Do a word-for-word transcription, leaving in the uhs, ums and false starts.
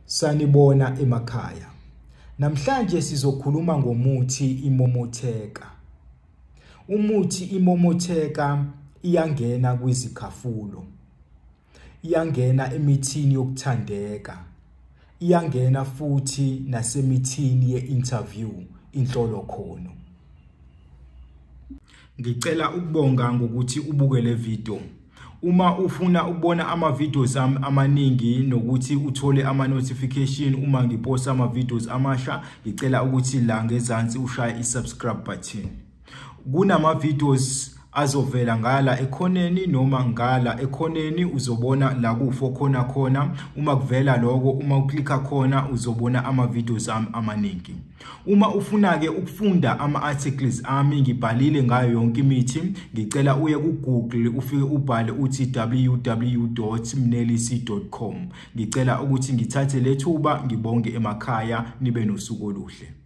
Sanibona emakhaya. Namhlanje sizokhuluma ngomuthi imomotheka. Umuthi imomotheka iyangena kwizikhafulo. Iyangena emithini yokuthandeka. Iyangena futhi nasemithini ye-interview inhlolo khono. Ngicela ukubonga ngokuthi ubuke le video. Uma ufuna ukubona ama videos ami amaningi nokuthi uthole ama notification uma ngiposta ama videos amasha, ngicela ukuthi la ngezansi ushaye i-subscribe button. Kunama videos azovela ngala ekhoneni noma ngala ekhoneni, uzobona la kufo khona khona. Uma kuvela lokho, uma uklikha khona uzobona ama videos ami amaningi. Uma ufuna ke ukufunda ama articles ami ngibhalile ngayo yonke imithi, ngicela uye ku Google ufike ubhale uthi w w w dot mnelisi dot com. Ngicela ukuthi ngithathe lethuba ngibonge emakhaya, nibe nosuku oluhle.